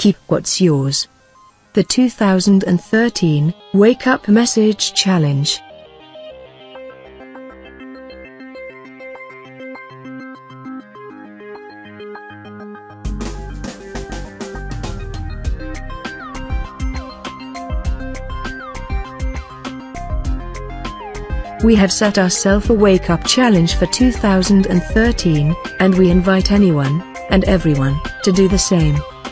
keep what's yours. The 2013 Wake Up Message Challenge. We have set ourselves a wake-up challenge for 2013, and we invite anyone, and everyone, to do the same.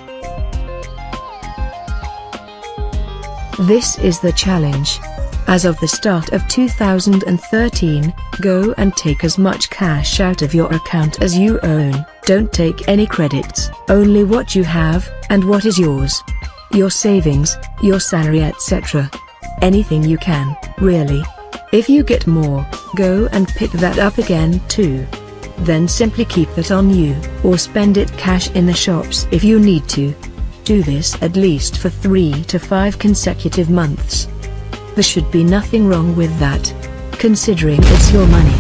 This is the challenge. As of the start of 2013, go and take as much cash out of your account as you own. Don't take any credits, only what you have, and what is yours. Your savings, your salary, etc. Anything you can, really. If you get more, go and pick that up again too. Then simply keep that on you, or spend it cash in the shops if you need to. Do this at least for 3 to 5 consecutive months. There should be nothing wrong with that, considering it's your money.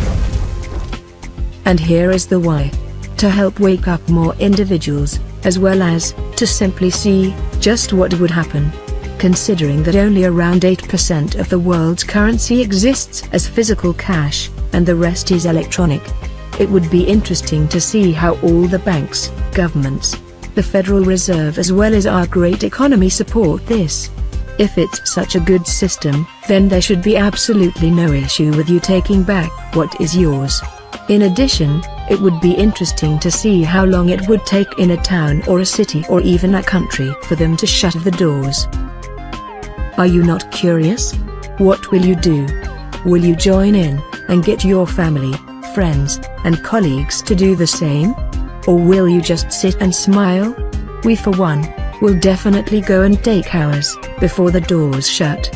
And here is the why. To help wake up more individuals, as well as, to simply see, just what would happen. Considering that only around 8% of the world's currency exists as physical cash, and the rest is electronic. It would be interesting to see how all the banks, governments, the Federal Reserve as well as our great economy support this. If it's such a good system, then there should be absolutely no issue with you taking back what is yours. In addition, it would be interesting to see how long it would take in a town or a city or even a country for them to shut the doors. Are you not curious? What will you do? Will you join in, and get your family, friends, and colleagues to do the same? Or will you just sit and smile? We for one, will definitely go and take ours, before the doors shut.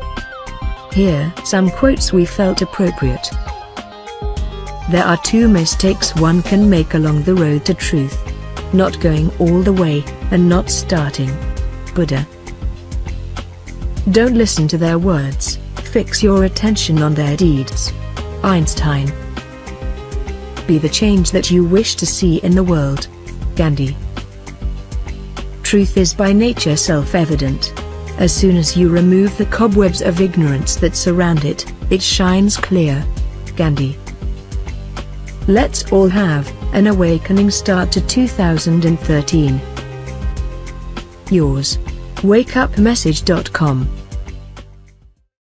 Here some quotes we felt appropriate. There are 2 mistakes one can make along the road to truth. Not going all the way, and not starting. Buddha. Don't listen to their words, fix your attention on their deeds. Einstein. Be the change that you wish to see in the world. Gandhi. Truth is by nature self-evident. As soon as you remove the cobwebs of ignorance that surround it, it shines clear. Gandhi. Let's all have an awakening start to 2013. Yours. wakeupmessage.com